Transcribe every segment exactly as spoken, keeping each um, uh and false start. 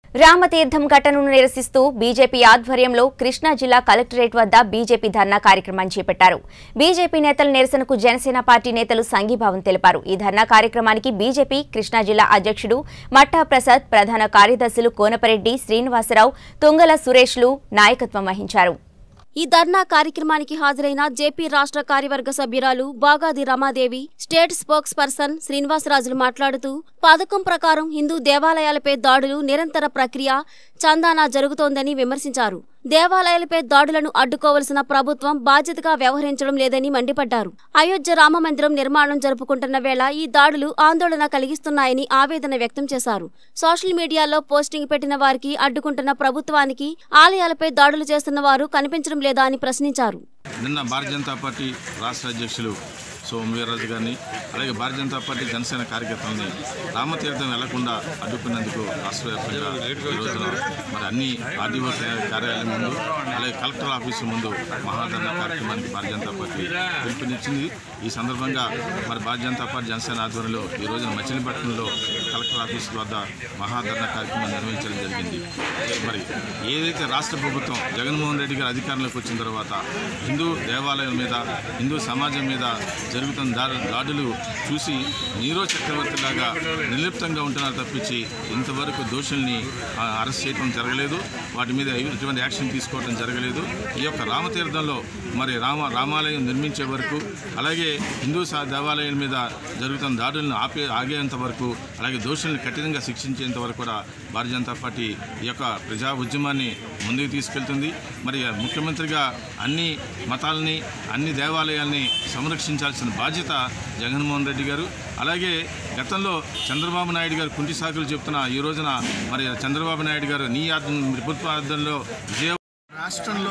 రామతీర్థం ఘటనను నిరసిస్తూ బీజేపీ ఆధ్వర్యంలో కృష్ణా జిల్లా కలెక్టరేట్ వద్ద బీజేపీ ధర్నా కార్యక్రమాన్ని చేపట్టారు. బీజేపీ నేతల నిరసనకు జనసేన పార్టీ నేతలు సంఘీభావం తెలిపారు. ఈ ధర్నా కార్యక్రమానికి బీజేపీ కృష్ణా జిల్లా అధ్యక్షుడు మట్టా ప్రసాద్, ప్రధాన కార్యదర్శులు కోనపరెడ్డి, శ్రీనివాసరావు, తుంగల సురేష్లు నాయకత్వం వహించారు. ఈ ధర్నా కార్యక్రమానికి హాజరైన జేపీ రాష్ట్ర కార్యవర్గ సభ్యురాలు Bagadi Ramadevi, state spokesperson మాట్లాడుతూ పథకం ప్రకారం హిందూ దేవాలయాలపై దాడులు నిరంతర ప్రక్రియ చందానా జరుగుతోందని విమర్శించారు. దేవాలయాలపై దాడులను అడ్డుకోవలసిన ప్రభుత్వం బాధ్యతగా వ్యవహరించడం లేదని మండిపడ్డారు. అయోధ్య రామ మందిరం నిర్మాణం జరుపుకుంటున్న వేళ ఈ దాడులు ఆందోళన కలిగిస్తున్నాయని ఆవేదన వ్యక్తం చేశారు. సోషల్ మీడియాలో పోస్టింగ్ పెట్టిన వారికి అడ్డుకుంటున్న ప్రభుత్వానికి ఆలయాలపై దాడులు చేస్తున్న వారు కనిపించడం లేదా అని ప్రశ్నించారు. నిన్న భారతీయ జనతా పార్టీ రాష్ట్ర అధ్యక్షులు సోము వీర్రాజు గారిని, అలాగే భారతీయ జనతా పార్టీ జనసేన కార్యకర్తలని రామతీర్థం వెళ్లకుండా అడ్డుకున్నందుకు రాష్ట్ర వ్యాప్తంగా ఈ రోజున మరి అన్ని ఆర్డీఓ కార్యాలయం ముందు, అలాగే కలెక్టర్ ఆఫీసు ముందు మహాధర్నా కార్యక్రమానికి భారతీయ జనతా పార్టీ పిలుపునిచ్చింది. ఈ సందర్భంగా మరి భారతీయ జనతా పార్టీ జనసేన ఆధ్వర్యంలో ఈ రోజున మచిలీపట్నంలో కలెక్టర్ ఆఫీసు వద్ద మహాధర్నా కార్యక్రమం నిర్వహించడం జరిగింది. మరి ఏదైతే రాష్ట్ర ప్రభుత్వం జగన్మోహన్ రెడ్డి గారు అధికారంలోకి వచ్చిన తర్వాత హిందూ దేవాలయం మీద, హిందూ సమాజం మీద జరుగుతున్న దాడులు చూసి నీరో చక్రవర్తిలాగా నిర్లిప్తంగా ఉంటున్నారు తప్పించి ఇంతవరకు దోషుల్ని అరెస్ట్ చేయడం జరగలేదు, వాటి మీద ఎటువంటి యాక్షన్ తీసుకోవడం జరగలేదు. ఈ యొక్క రామతీర్థంలో మరి రామ రామాలయం నిర్మించే వరకు, అలాగే హిందూ దేవాలయాల మీద జరుగుతున్న దాడులను ఆపే ఆగేంత వరకు, అలాగే దోషుల్ని కఠినంగా శిక్షించేంత వరకు కూడా భారతీయ జనతా పార్టీ ఈ యొక్క ప్రజా ఉద్యమాన్ని ముందుకు తీసుకెళ్తుంది. మరి ముఖ్యమంత్రిగా అన్ని మతాలని, అన్ని దేవాలయాల్ని సంరక్షించాల్సిన బాధ్యత జగన్మోహన్ రెడ్డి గారు. అలాగే గతంలో చంద్రబాబు నాయుడు గారు కుంటి సాకులు చెప్తున్న ఈ రోజున మరి చంద్రబాబు నాయుడు గారు నీ ప్రభుత్వ ఆధ్వర్యంలో విజయ రాష్ట్రంలో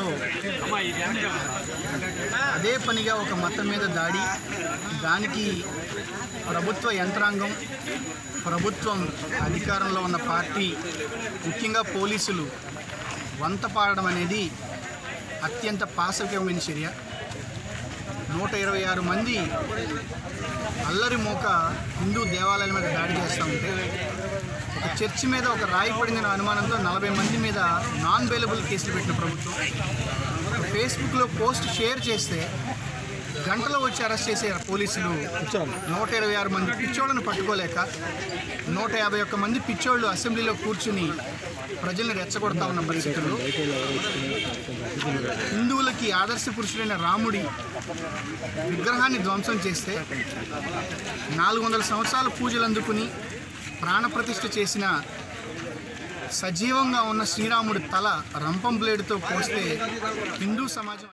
అదే పనిగా ఒక మతం మీద దాడి, దానికి ప్రభుత్వ యంత్రాంగం, ప్రభుత్వం అధికారంలో ఉన్న పార్టీ, ముఖ్యంగా పోలీసులు వంత పాడడం అనేది అత్యంత పాశవికమైన చర్య. నూట ఇరవై ఆరు మంది అల్లరి మోక హిందూ దేవాలయాల మీద దాడి చేస్తూ ఉంటే, ఒక చర్చి మీద ఒక రాయి పడిన అనుమానంతో నలభై మంది మీద నాన్ బెయిలబుల్ కేసులు పెట్టిన ప్రభుత్వం ఫేస్బుక్లో పోస్ట్ షేర్ చేస్తే గంటలో వచ్చి అరెస్ట్ చేసే పోలీసులు నూట ఇరవై ఆరు మంది పిచ్చోళ్ళను పట్టుకోలేక నూట యాభై ఒక్క మంది పిచ్చోళ్ళు అసెంబ్లీలో కూర్చుని ప్రజల్ని రెచ్చగొడతా ఉన్న పరిస్థితుల్లో హిందువులకి ఆదర్శ పురుషుడైన రాముడి విగ్రహాన్ని ధ్వంసం చేస్తే నాలుగు వందల సంవత్సరాల పూజలు అందుకుని ప్రాణప్రతిష్ఠ చేసిన సజీవంగా ఉన్న శ్రీరాముడి తల రంపం బ్లేడ్తో కోస్తే హిందూ సమాజం